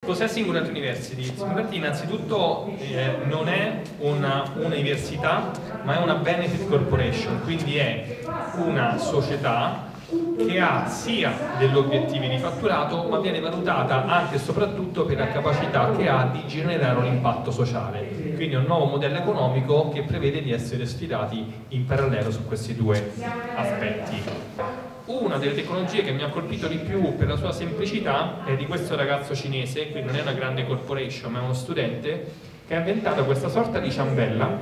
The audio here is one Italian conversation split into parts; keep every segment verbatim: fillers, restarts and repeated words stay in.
Cos'è Singularity University? Singularity innanzitutto eh, non è una università, ma è una benefit corporation, quindi è una società che ha sia degli obiettivi di fatturato, ma viene valutata anche e soprattutto per la capacità che ha di generare un impatto sociale. Quindi è un nuovo modello economico che prevede di essere sfidati in parallelo su questi due aspetti. Una delle tecnologie che mi ha colpito di più per la sua semplicità è di questo ragazzo cinese, quindi non è una grande corporation ma è uno studente, che ha inventato questa sorta di ciambella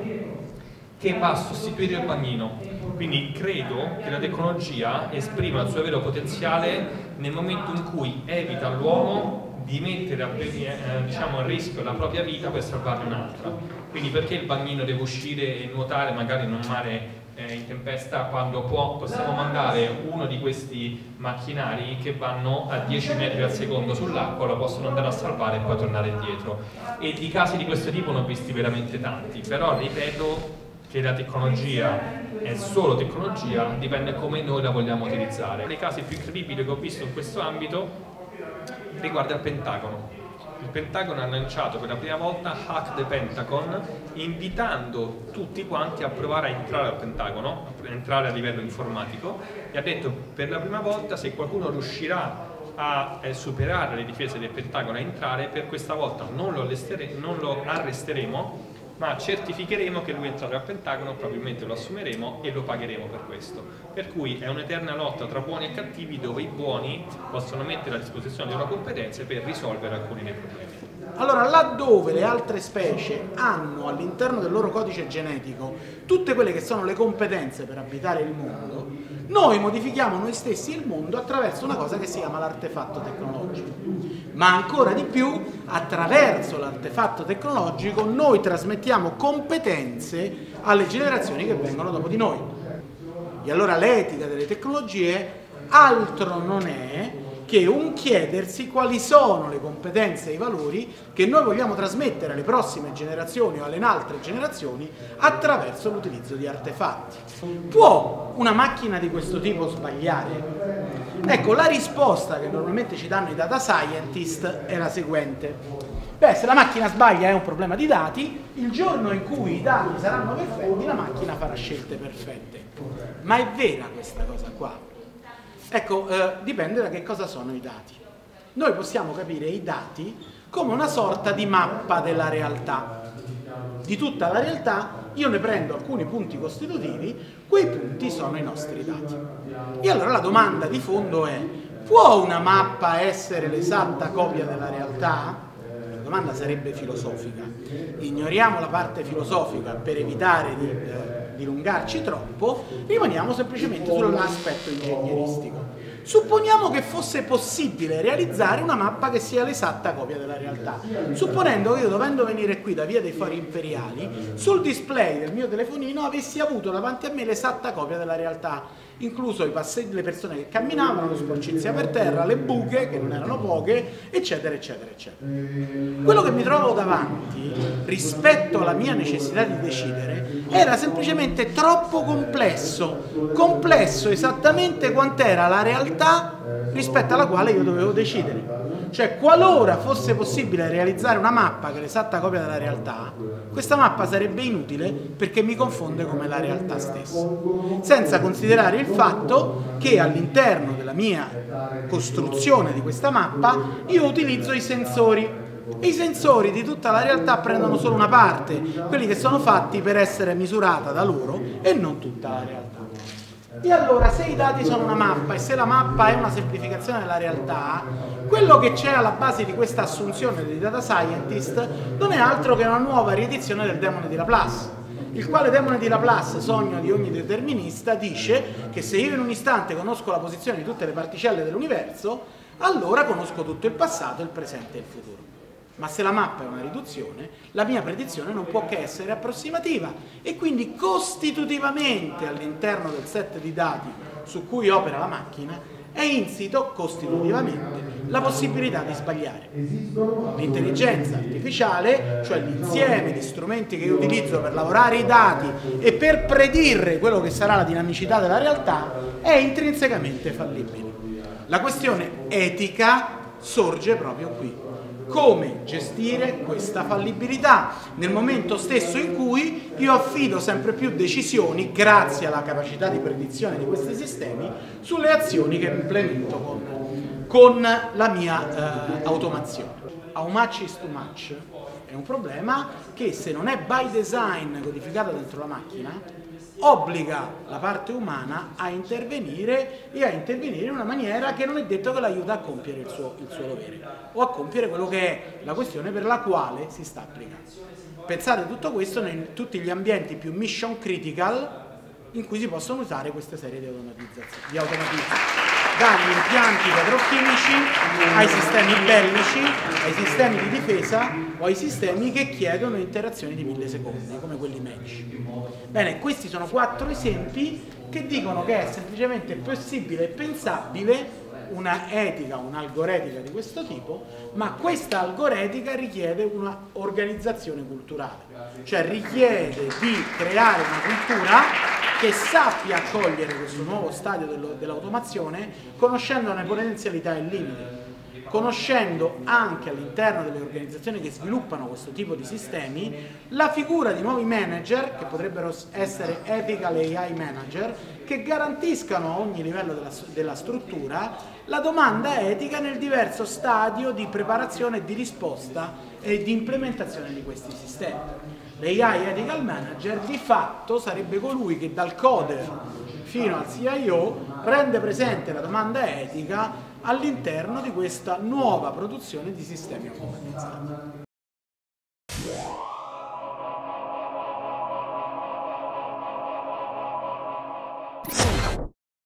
che va a sostituire il bagnino. Quindi credo che la tecnologia esprima il suo vero potenziale nel momento in cui evita all'uomo di mettere a, eh, diciamo, a rischio la propria vita per salvarne un'altra. Quindi perché il bagnino deve uscire e nuotare magari in un mare eh, in tempesta quando può, possiamo mandare uno di questi macchinari che vanno a dieci metri al secondo sull'acqua, lo possono andare a salvare e poi tornare indietro. E di casi di questo tipo ne ho visti veramente tanti, però ripeto che la tecnologia è solo tecnologia, dipende come noi la vogliamo utilizzare. Le casi più incredibili che ho visto in questo ambito riguarda il Pentagono. Il Pentagono ha lanciato per la prima volta Hack the Pentagon, invitando tutti quanti a provare a entrare al Pentagono, a entrare a livello informatico, e ha detto per la prima volta se qualcuno riuscirà a eh, superare le difese del Pentagono a entrare, per questa volta non lo, non lo arresteremo, ma certificheremo che lui è entrato al Pentagono, probabilmente lo assumeremo e lo pagheremo per questo. Per cui è un'eterna lotta tra buoni e cattivi, dove i buoni possono mettere a disposizione le loro competenze per risolvere alcuni dei problemi. Allora, laddove le altre specie hanno all'interno del loro codice genetico tutte quelle che sono le competenze per abitare il mondo, noi modifichiamo noi stessi il mondo attraverso una cosa che si chiama l'artefatto tecnologico. Ma ancora di più, attraverso l'artefatto tecnologico noi trasmettiamo competenze alle generazioni che vengono dopo di noi. E allora l'etica delle tecnologie altro non è che un chiedersi quali sono le competenze e i valori che noi vogliamo trasmettere alle prossime generazioni o alle altre generazioni attraverso l'utilizzo di artefatti. Può una macchina di questo tipo sbagliare? Ecco, la risposta che normalmente ci danno i data scientist è la seguente. Beh, se la macchina sbaglia è un problema di dati, il giorno in cui i dati saranno perfetti la macchina farà scelte perfette. Ma è vera questa cosa qua? Ecco, eh, dipende da che cosa sono i dati. Noi possiamo capire i dati come una sorta di mappa della realtà. Di tutta la realtà io ne prendo alcuni punti costitutivi, quei punti sono i nostri dati. E allora la domanda di fondo è: può una mappa essere l'esatta copia della realtà? La domanda sarebbe filosofica. Ignoriamo la parte filosofica per evitare di eh, dilungarci troppo, rimaniamo semplicemente sull'aspetto ingegneristico. Supponiamo che fosse possibile realizzare una mappa che sia l'esatta copia della realtà. Supponendo che io, dovendo venire qui da Via dei Fori Imperiali, sul display del mio telefonino avessi avuto davanti a me l'esatta copia della realtà, incluso i passeggi, le persone che camminavano, le sporcizie per terra, le buche, che non erano poche, eccetera, eccetera, eccetera. Quello che mi trovo davanti, rispetto alla mia necessità di decidere, era semplicemente troppo complesso, complesso esattamente quant'era la realtà rispetto alla quale io dovevo decidere. Cioè, qualora fosse possibile realizzare una mappa che è l'esatta copia della realtà, questa mappa sarebbe inutile perché mi confonde come la realtà stessa. Senza considerare il fatto che all'interno della mia costruzione di questa mappa io utilizzo i sensori. E i sensori di tutta la realtà prendono solo una parte, quelli che sono fatti per essere misurata da loro e non tutta la realtà. E allora, se i dati sono una mappa e se la mappa è una semplificazione della realtà, quello che c'è alla base di questa assunzione dei data scientist non è altro che una nuova riedizione del demone di Laplace, il quale demone di Laplace, sogno di ogni determinista, dice che se io in un istante conosco la posizione di tutte le particelle dell'universo, allora conosco tutto il passato, il presente e il futuro. Ma se la mappa è una riduzione, la mia predizione non può che essere approssimativa e quindi costitutivamente all'interno del set di dati su cui opera la macchina è insito costitutivamente la possibilità di sbagliare. L'intelligenza artificiale, cioè l'insieme di strumenti che io utilizzo per lavorare i dati e per predire quello che sarà la dinamicità della realtà, è intrinsecamente fallibile. La questione etica sorge proprio qui. come gestire questa fallibilità nel momento stesso in cui io affido sempre più decisioni, grazie alla capacità di predizione di questi sistemi, sulle azioni che implemento con, con la mia eh, automazione. How much is too much è un problema che, se non è by design codificato dentro la macchina, obbliga la parte umana a intervenire e a intervenire in una maniera che non è detto che l'aiuta a compiere il suo, il suo dovere o a compiere quello che è la questione per la quale si sta applicando. Pensate tutto questo in tutti gli ambienti più mission critical in cui si possono usare queste serie di automatizzazioni, di automatizzazioni. Dagli impianti petrochimici ai sistemi bellici, ai sistemi di difesa o ai sistemi che chiedono interazioni di mille secondi, come quelli medici. Bene, questi sono quattro esempi che dicono che è semplicemente possibile e pensabile una etica, un'algoretica di questo tipo, ma questa algoretica richiede una organizzazione culturale, cioè richiede di creare una cultura che sappia accogliere questo nuovo stadio dell'automazione, conoscendone potenzialità e limiti, conoscendo anche all'interno delle organizzazioni che sviluppano questo tipo di sistemi la figura di nuovi manager, che potrebbero essere ethical A I manager, che garantiscano a ogni livello della, della struttura la domanda etica nel diverso stadio di preparazione e di risposta e di implementazione di questi sistemi. L'A I Ethical Manager di fatto sarebbe colui che dal coder fino al C I O rende presente la domanda etica all'interno di questa nuova produzione di sistemi automatizzati.